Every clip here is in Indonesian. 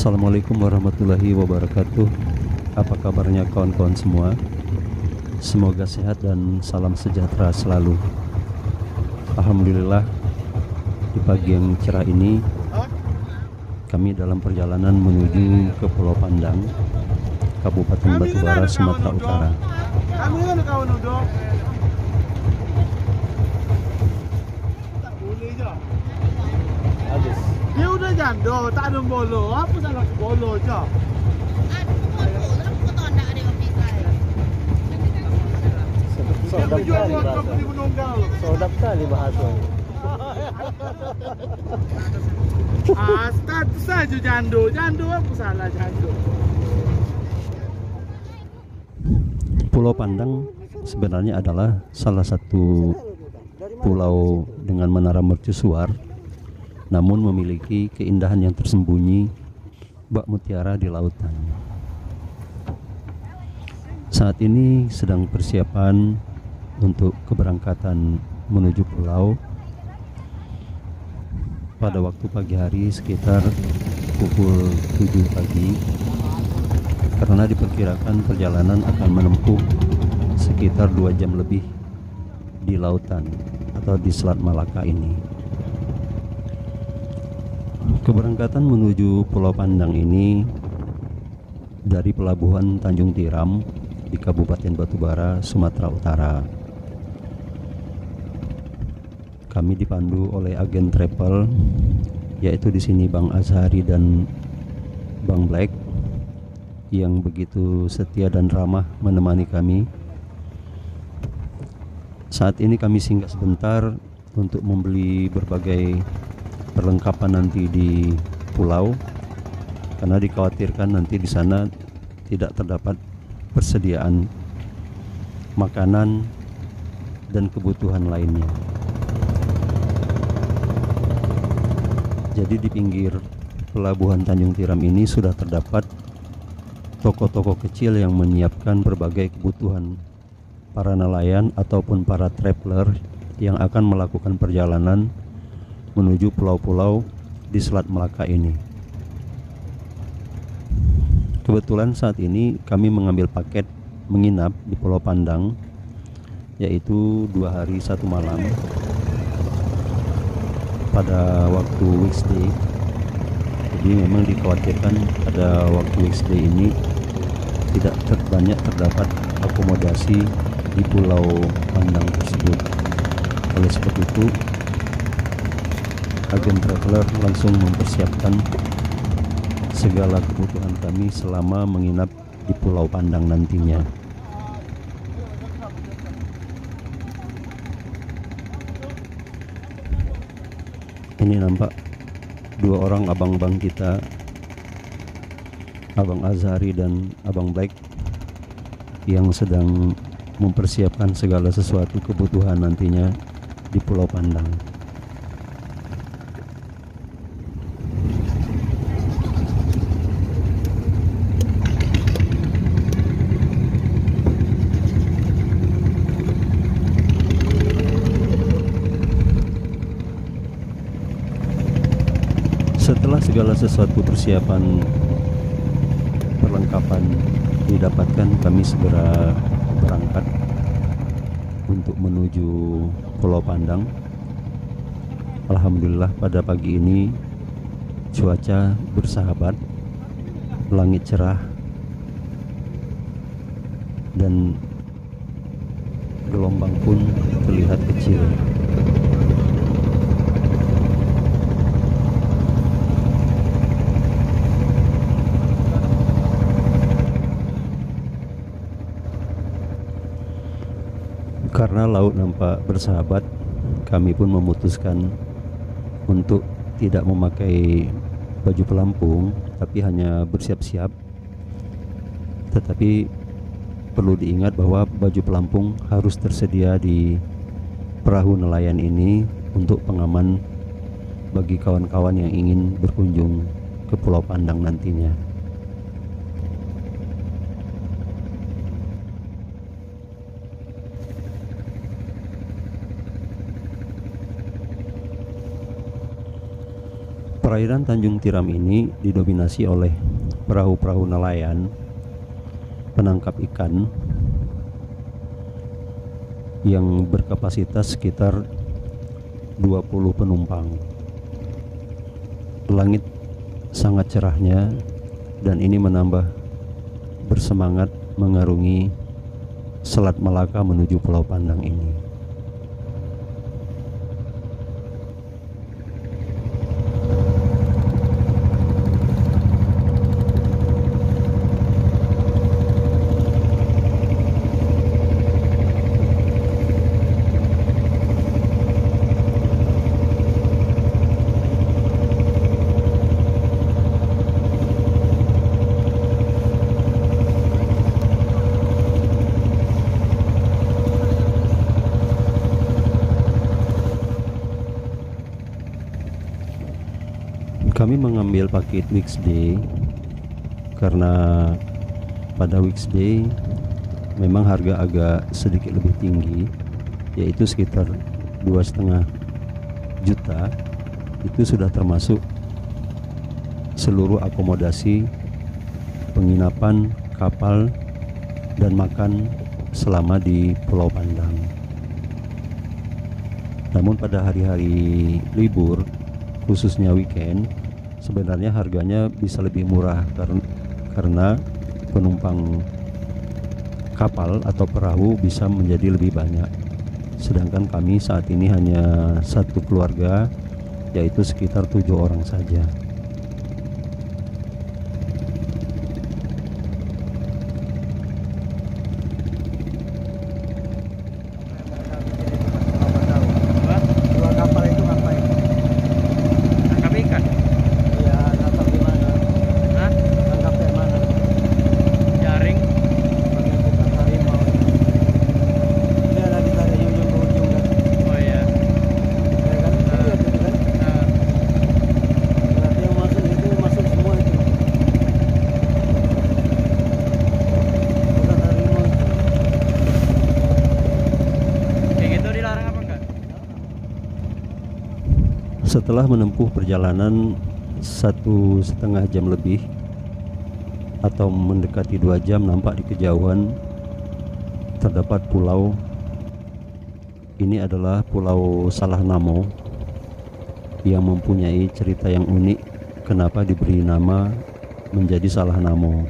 Assalamualaikum warahmatullahi wabarakatuh. Apa kabarnya kawan-kawan semua? Semoga sehat dan salam sejahtera selalu. Alhamdulillah, di pagi yang cerah ini kami dalam perjalanan menuju ke Pulau Pandang, Kabupaten Batubara, Sumatera Utara. Kami kan kawan udah. Tak boleh je. Habis. Dia udah janda, tak ada bolo. Apa salah bolo je? Sodap Jual kali buat bahasa. company menunggal. Sodap kali bahasa. Status saja janda. Janda apa salah janda? Pulau Pandang sebenarnya adalah salah satu pulau dengan menara mercusuar, namun memiliki keindahan yang tersembunyi bak mutiara di lautan. Saat ini sedang persiapan untuk keberangkatan menuju pulau pada waktu pagi hari sekitar pukul 7 pagi, karena diperkirakan perjalanan akan menempuh sekitar 2 jam lebih di lautan atau di Selat Malaka ini. Keberangkatan menuju Pulau Pandang ini dari Pelabuhan Tanjung Tiram di Kabupaten Batubara, Sumatera Utara. Kami dipandu oleh agen travel, yaitu di sini Bang Azhari dan Bang Black, yang begitu setia dan ramah menemani kami. Saat ini kami singgah sebentar untuk membeli berbagai perlengkapan nanti di pulau, karena dikhawatirkan nanti di sana tidak terdapat persediaan makanan dan kebutuhan lainnya. Jadi di pinggir Pelabuhan Tanjung Tiram ini sudah terdapat toko-toko kecil yang menyiapkan berbagai kebutuhan para nelayan ataupun para traveler yang akan melakukan perjalanan menuju pulau-pulau di Selat Malaka ini. Kebetulan saat ini kami mengambil paket menginap di Pulau Pandang, yaitu 2 hari 1 malam pada waktu weekday. Jadi memang dikhawatirkan pada waktu weekday ini tidak banyak terdapat akomodasi di Pulau Pandang tersebut. Oleh sebab itu, agen traveler langsung mempersiapkan segala kebutuhan kami selama menginap di Pulau Pandang nantinya. Ini nampak 2 orang abang-abang kita, Abang Azhari dan Abang Black, yang sedang mempersiapkan segala sesuatu kebutuhan nantinya di Pulau Pandang. Setelah segala sesuatu persiapan perlengkapan didapatkan, kami segera berangkat untuk menuju Pulau Pandang. Alhamdulillah pada pagi ini cuaca bersahabat, langit cerah, dan gelombang pun terlihat kecil. Karena laut nampak bersahabat, kami pun memutuskan untuk tidak memakai baju pelampung, tapi hanya bersiap-siap. Tetapi perlu diingat bahwa baju pelampung harus tersedia di perahu nelayan ini untuk pengaman bagi kawan-kawan yang ingin berkunjung ke Pulau Pandang nantinya. Perairan Tanjung Tiram ini didominasi oleh perahu-perahu nelayan penangkap ikan yang berkapasitas sekitar 20 penumpang. Langit sangat cerahnya dan ini menambah bersemangat mengarungi Selat Malaka menuju Pulau Pandang ini. Kami mengambil paket weekday karena pada weekday memang harga agak sedikit lebih tinggi, yaitu sekitar 2,5 juta. Itu sudah termasuk seluruh akomodasi, penginapan, kapal, dan makan selama di Pulau Pandang. Namun pada hari-hari libur, khususnya weekend, sebenarnya harganya bisa lebih murah karena penumpang kapal atau perahu bisa menjadi lebih banyak. Sedangkan kami saat ini hanya satu keluarga, yaitu sekitar 7 orang saja. Dua kapal itu ngapain? Tangkap ikan. Ya, nangkap di mana? Hah? Nangkap di mana? Jaring. Pakai bukan harimau. Dia lagi dari ujung ke ujung kan? Oh iya. Ya kan? Lihat itu kan? Nah, Berarti yang masuk itu masuk semua itu. Bukan harimau itu. kayak gitu dilarang apa enggak? Setelah menempuh perjalanan 1,5 jam lebih atau mendekati 2 jam, nampak di kejauhan terdapat pulau. Ini adalah Pulau Salahnamo yang mempunyai cerita yang unik kenapa diberi nama menjadi Salahnamo.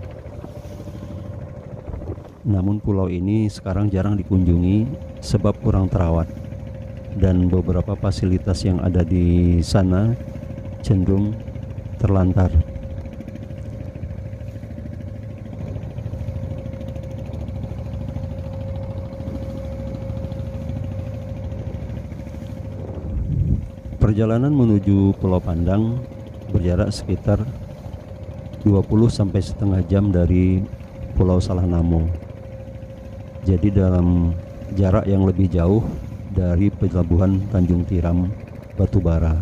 Namun pulau ini sekarang jarang dikunjungi sebab kurang terawat, dan beberapa fasilitas yang ada di sana cenderung terlantar. Perjalanan menuju Pulau Pandang berjarak sekitar 20-setengah jam dari Pulau Salahnamo. Jadi dalam jarak yang lebih jauh dari pelabuhan Tanjung Tiram, Batubara.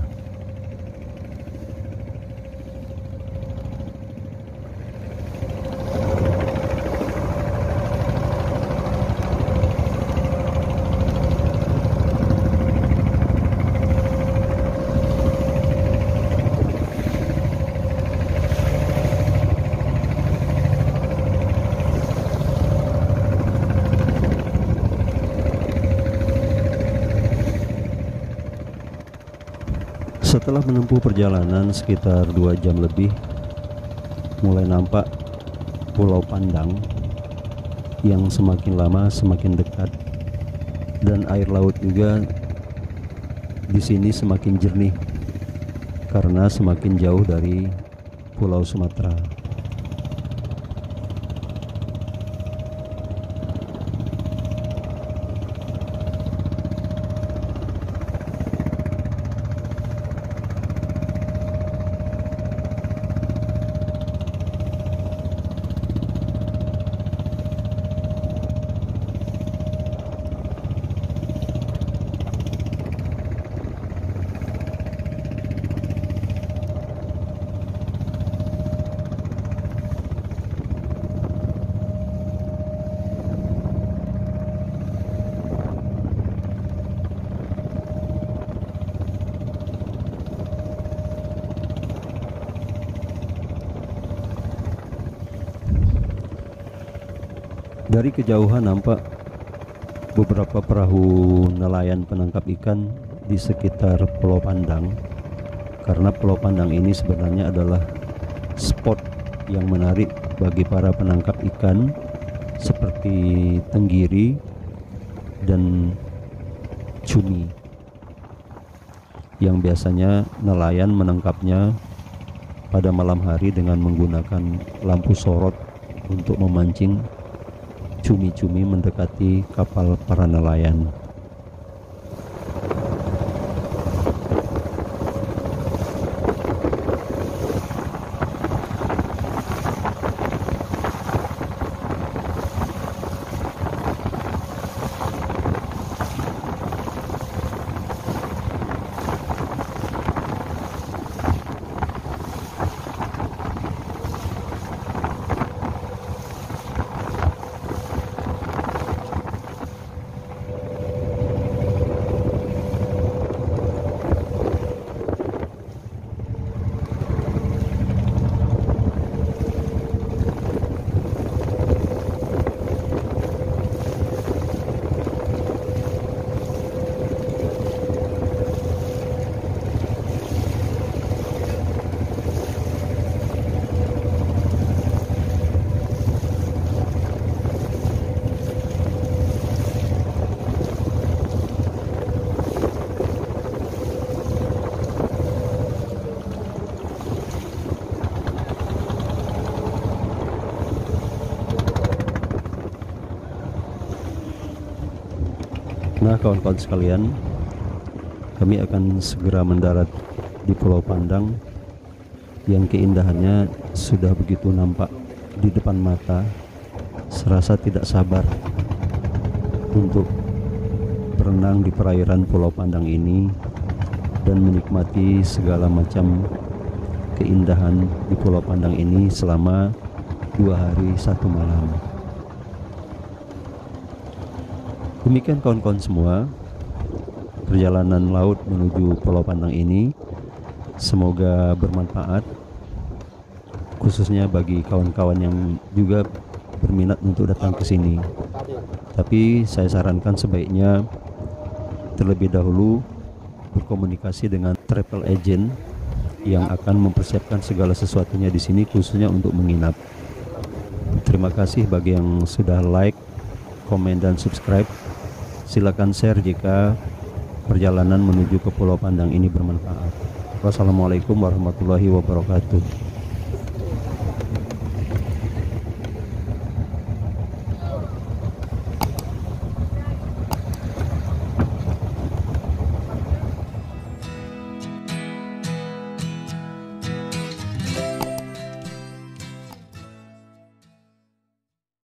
Setelah menempuh perjalanan sekitar 2 jam lebih, mulai nampak Pulau Pandang yang semakin lama semakin dekat, dan air laut juga di sini semakin jernih karena semakin jauh dari Pulau Sumatera. Dari kejauhan nampak beberapa perahu nelayan penangkap ikan di sekitar Pulau Pandang, karena Pulau Pandang ini sebenarnya adalah spot yang menarik bagi para penangkap ikan seperti tenggiri dan cumi, yang biasanya nelayan menangkapnya pada malam hari dengan menggunakan lampu sorot untuk memancing cumi-cumi mendekati kapal para nelayan. Nah, kawan-kawan sekalian, kami akan segera mendarat di Pulau Pandang yang keindahannya sudah begitu nampak di depan mata. Serasa tidak sabar untuk berenang di perairan Pulau Pandang ini dan menikmati segala macam keindahan di Pulau Pandang ini selama 2 hari 1 malam. Demikian kawan-kawan semua, perjalanan laut menuju Pulau Pandang ini semoga bermanfaat, khususnya bagi kawan-kawan yang juga berminat untuk datang ke sini. Tapi saya sarankan sebaiknya terlebih dahulu berkomunikasi dengan travel agent yang akan mempersiapkan segala sesuatunya di sini, khususnya untuk menginap. Terima kasih bagi yang sudah like, komen, dan subscribe. Silakan share jika perjalanan menuju ke Pulau Pandang ini bermanfaat. Wassalamualaikum warahmatullahi wabarakatuh.